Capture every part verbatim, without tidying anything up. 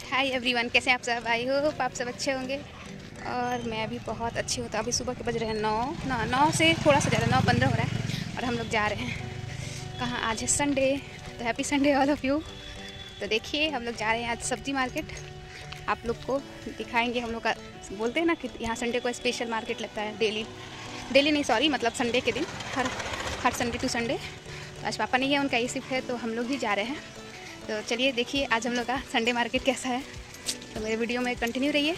Hi everyone, कैसे हैं आप सब। आई होप आप सब अच्छे होंगे और मैं भी बहुत अच्छी हूँ। तो अभी सुबह के बज रहे हैं नौ ना नौ से थोड़ा सा ज़्यादा, नौ पंद्रह हो रहा है और हम लोग जा रहे हैं कहाँ। आज है संडे, तो happy Sunday all of you. तो देखिए हम लोग जा रहे हैं आज सब्जी मार्केट। आप लोग को दिखाएंगे। हम लोग का बोलते हैं ना कि यहाँ संडे को स्पेशल मार्केट लगता है। डेली डेली नहीं सॉरी मतलब संडे के दिन, हर हर संडे टू संडे। आज पापा नहीं है, उनका ये शिफ्ट है, तो हम लोग भी जा रहे हैं। तो चलिए देखिए आज हम लोग का संडे मार्केट कैसा है। तो मेरे वीडियो में कंटिन्यू रहिए।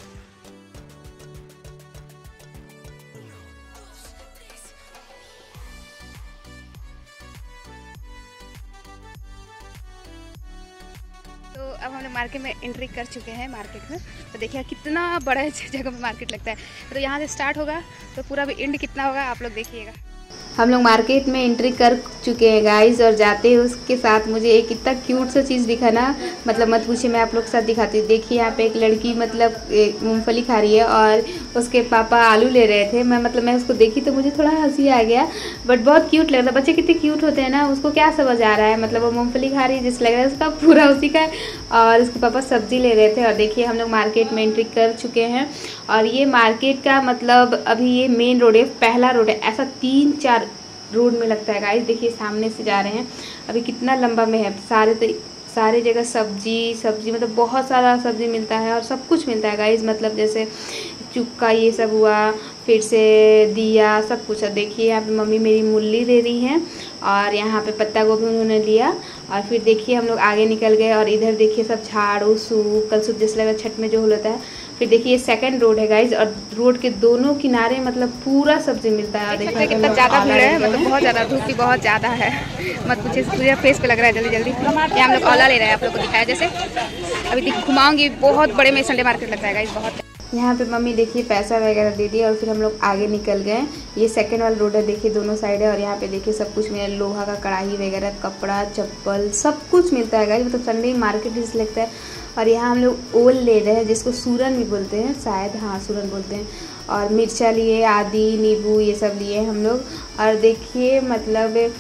तो अब हम लोग मार्केट में एंट्री कर चुके हैं मार्केट में। तो देखिए कितना बड़ा जगह में मार्केट लगता है। तो यहाँ से स्टार्ट होगा तो पूरा भी एंड कितना होगा आप लोग देखिएगा। हम लोग मार्केट में एंट्री कर चुके हैं गाइस, और जाते हैं उसके साथ मुझे एक इतना क्यूट सा चीज़ दिखा ना, मतलब मत पूछिए। मैं आप लोग के साथ दिखाती हूँ। देखिए यहाँ पे एक लड़की मतलब मूंगफली खा रही है और उसके पापा आलू ले रहे थे। मैं मतलब मैं उसको देखी तो मुझे थोड़ा हंसी आ गया, बट बहुत क्यूट लग रहा था। बच्चे कितने क्यूट होते हैं ना, उसको क्या समझ आ रहा है, मतलब वो मूँगफली खा रही है जिस लग रहा है उसका पूरा उसी का, और उसके पापा सब्जी ले रहे थे। और देखिए हम लोग मार्केट में एंट्री कर चुके हैं और ये मार्केट का मतलब अभी ये मेन रोड है, पहला रोड है। ऐसा तीन चार रोड में लगता है गाइस। देखिए सामने से जा रहे हैं, अभी कितना लंबा में है। सारे तो सारे जगह सब्जी सब्जी मतलब बहुत सारा सब्जी मिलता है और सब कुछ मिलता है गाइस। मतलब जैसे चुक्का ये सब हुआ, फिर से दिया, सब कुछ है। देखिए यहाँ पे मम्मी मेरी मूली ले रही हैं और यहाँ पे पत्ता गोभी उन्होंने लिया। और फिर देखिए हम लोग आगे निकल गए और इधर देखिए सब झाड़ू सूप कल सूप जैसे लगा छठ में जो होता है। फिर देखिए ये सेकंड रोड है गाइज, और रोड के दोनों किनारे मतलब पूरा सब्जी मिलता है। देखिए कितना ज़्यादा भीड़ है, मतलब बहुत ज़्यादा, धूप भी बहुत ज़्यादा है, मत पूछिए। पूरा फेस पे लग रहा है जल्दी जल्दी। यहाँ हम लोग औला ले रहे हैं, आप लोग को दिखाया जैसे। अभी घुमाऊंगी, बहुत बड़े में संडे मार्केट लगता है गाइज, बहुत। यहाँ पे मम्मी देखिए पैसा वगैरह दे दिया और फिर हम लोग आगे निकल गए। ये सेकंड वाला रोड है, देखिए दोनों साइड है। और यहाँ पे देखिए सब कुछ मिला, लोहा का कढ़ाई वगैरह, कपड़ा चप्पल सब कुछ मिलता है गाइस। मतलब संडे मार्केट जैसे लगता है। और यहाँ हम लोग ओल ले रहे हैं जिसको सूरन भी बोलते हैं शायद, हाँ सूरन बोलते हैं। और मिर्चा लिए, आदि नींबू ये सब लिए हम लोग। और देखिए मतलब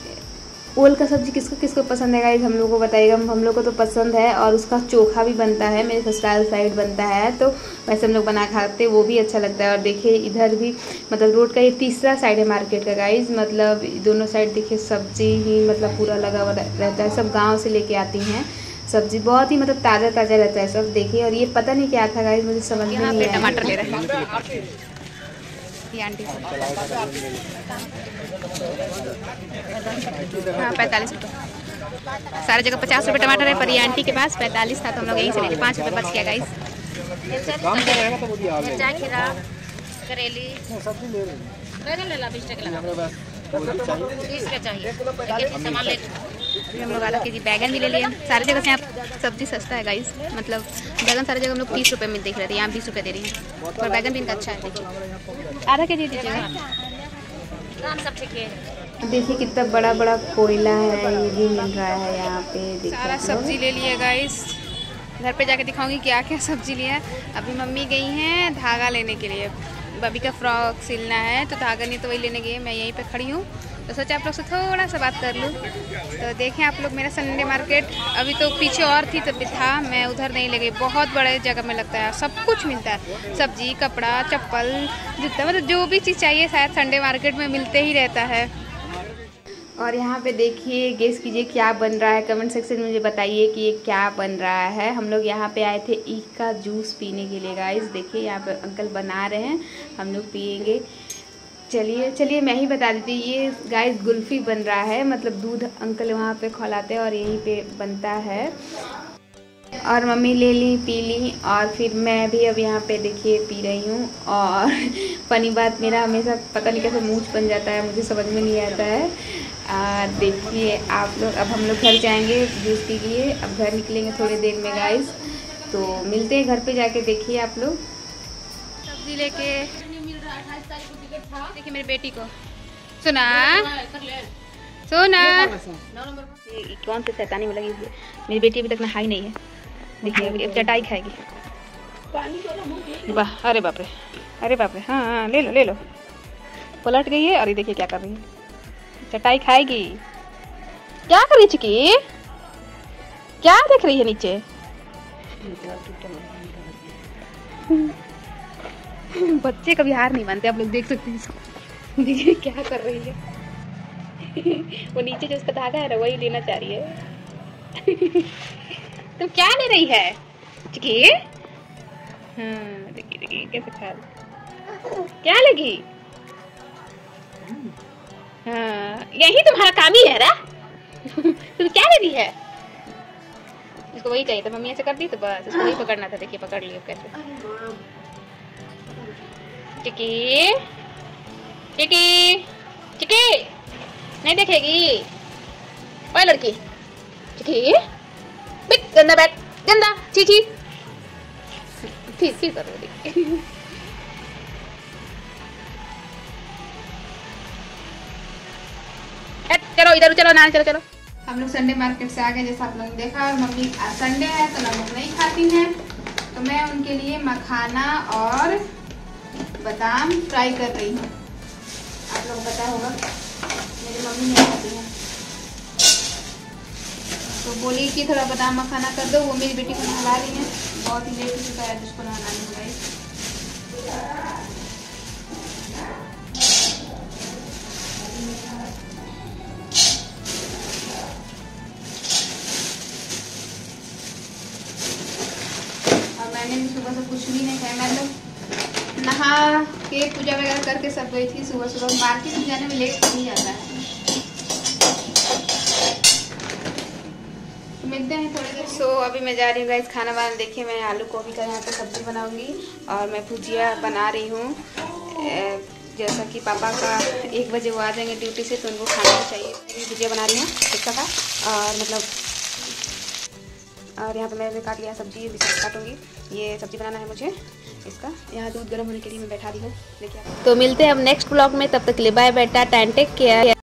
ओल का सब्जी किसको किसको पसंद है गाइस, हम लोग को बताइएगा। हम लोग को तो पसंद है और उसका चोखा भी बनता है, मेरे ससुराल साइड बनता है, तो वैसे हम लोग बना खाते, वो भी अच्छा लगता है। और देखिए इधर भी मतलब रोड का ये तीसरा साइड है मार्केट का गाइस। मतलब दोनों साइड देखिए सब्जी ही मतलब पूरा लगा हुआ रहता है। सब गाँव से लेके आती हैं सब्जी, बहुत ही मतलब ताज़ा ताज़ा रहता है सब। देखिए और ये पता नहीं क्या था गाइस, मुझे समझ में नहीं आया। टमाटर ले रहे हैं ये आंटी से, हाँ पैंतालीस रुपये। सारी जगह पचास रुपये टमाटर है, पर ये आंटी के पास पैंतालीस था तो हम लोग यहीं से ले लिए। पाँच रुपये बच गया गाइस। खीरा करेली हम लोग आधा के जी बैगन भी ले लिए। सारी जगह से यहाँ सब्जी सस्ता है गाइस। मतलब बैगन सारी जगह हम लोग तीस रुपये में देख रहे थे, यहाँ बीस रुपये दे रही है। और बैगन भी इनका अच्छा है। देखिए आधा के जी दीजिएगा। देखिए कितना बड़ा बड़ा कोयला है, ये भी मिल रहा है यहाँ पे। सारा सब्जी ले लिए गाइस। घर पे जाके दिखाऊंगी क्या क्या सब्जी लिया है। अभी मम्मी गई हैं धागा लेने के लिए, बबी का फ्रॉक सिलना है, तो धागा नहीं तो वही लेने गई। मैं यहीं पे खड़ी हूँ तो सोचा आप लोग से थोड़ा सा बात कर लूँ। तो देखें आप लोग मेरा संडे मार्केट। अभी तो पीछे और थी तो था, मैं उधर नहीं ले गई। बहुत बड़े जगह में लगता है, सब कुछ मिलता है, सब्जी कपड़ा चप्पल जूता, मतलब जो भी चीज़ चाहिए शायद संडे मार्केट में मिलते ही रहता है। और यहाँ पे देखिए गेस कीजिए क्या बन रहा है, कमेंट सेक्शन में मुझे बताइए कि ये क्या बन रहा है। हम लोग यहाँ पे आए थे ईख का जूस पीने के लिए गाइस। देखिए यहाँ पे अंकल बना रहे हैं, हम लोग पियेंगे। चलिए चलिए मैं ही बता देती, ये गाइस गुल्फी बन रहा है। मतलब दूध अंकल वहाँ पे खौलाते हैं और यहीं पे बनता है। और मम्मी ले ली पी ली, और फिर मैं भी अब यहाँ पे देखिए पी रही हूँ। और फनी बात, मेरा हमेशा पता नहीं कैसे मूंछ बन जाता है, मुझे समझ में नहीं आता है। आ, देखिए आप लोग, अब हम लोग घर जाएंगे जूस पी लिए। अब घर निकलेंगे थोड़ी देर में गाइस, तो मिलते हैं घर पे जाके। देखिए आप लोग सब्जी लेके। देखिए मेरी बेटी को, सुना सुना कौन से शैतानी में लगी हुई है। मेरी बेटी अभी तक नहाई नहीं है। देखिए एक चटाई खाएगी। वाह, अरे बाप रे, अरे बाप रे, हाँ हाँ ले लो ले लो। पलट गई है और ये देखिए क्या कर रही है, चटाई खाएगी। क्या कर रही चिकी, क्या देख रही है नीचे। बच्चे कभी हार नहीं मानते, आप लोग देख सकते हैं इसको। देखिए क्या कर रही है। वो नीचे जो उसका धागा है ना वही लेना चाह रही है। तुम क्या ले रही है? देखिए हाँ, देखिए देखिए कैसे खा रही। क्या लगी? हाँ, यही तुम्हारा काम ही है ना। तुम क्या ले रही है? इसको वही चाहिए था, मम्मी ऐसे कर दी तो बस इसको वही पकड़ना था। देखिए पकड़ लियो कैसे। चिकी चिकी चिकी नहीं देखेगी ओए लड़की। चिकी बिक गंदा बैठ गंदा चीची ठीक ठीक करो। देखिए चलो इधर चलो ना चलो चलो। हम लोग संडे मार्केट से आ गए, जैसा आप लोगों ने देखा। और मम्मी संडे है तो नमक नहीं खाती हैं, तो मैं उनके लिए मखाना और बादाम फ्राई कर रही हूँ। आप लोगों को पता होगा मेरी मम्मी नहीं खाती है, तो बोली कि थोड़ा बादाम मखाना कर दो। वो मेरी बेटी को नहला रही है, बहुत ही लेट हो चुका है जिसको नहलाने में। मैंने भी सुबह से कुछ भी नहीं खाया। मैं लोग नहा के पूजा वगैरह करके सब गई थी सुबह सुबह। मार्केट में जाने में लेट नहीं जाता है। तो मिलते हैं थोड़ी देर। सो अभी मैं जा रही हूँ गाइस खाना बनाने। देखिए मैं आलू गोभी का यहाँ पे सब्जी बनाऊंगी और मैं भुजिया बना रही हूँ। जैसा कि पापा का एक बजे वो आ जाएंगे ड्यूटी से, तो उनको खाना भी चाहिए। भुजिया बना रही हूँ टिक्का का, और मतलब और यहाँ पे मैंने काट लिया सब्जी, भी काटूंगी। ये सब्जी बनाना है मुझे इसका। यहाँ दूध गर्म होने के लिए मैं बैठा दी हूँ। देखिए तो मिलते हैं अब नेक्स्ट ब्लॉग में, तब तक के लिए bye bye tata and take care.